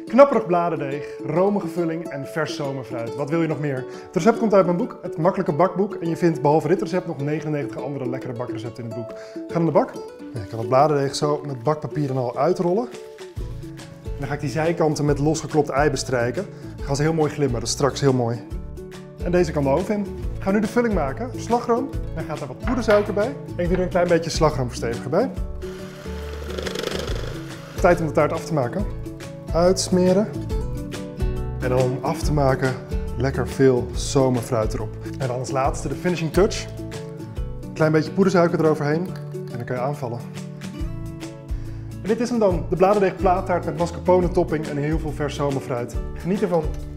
Knapperig bladerdeeg, romige vulling en vers zomerfruit. Wat wil je nog meer? Het recept komt uit mijn boek, Het Makkelijke Bakboek. En je vindt behalve dit recept nog 99 andere lekkere bakrecepten in het boek. Ga aan de bak. Ik kan het bladerdeeg zo met bakpapier en al uitrollen. En dan ga ik die zijkanten met losgeklopt ei bestrijken. Dan gaan ze heel mooi glimmen, dat is straks heel mooi. En deze kan de oven in. Ik ga nu de vulling maken. Slagroom. Dan gaat er wat poedersuiker bij. En ik doe er een klein beetje slagroomversteviger bij. Tijd om de taart af te maken. Uitsmeren. En dan om af te maken lekker veel zomerfruit erop. En dan als laatste de finishing touch. Een klein beetje poedersuiker eroverheen. En dan kan je aanvallen. En dit is hem dan, de bladerdeeg plaattaart met mascarpone topping en heel veel vers zomerfruit. Geniet ervan!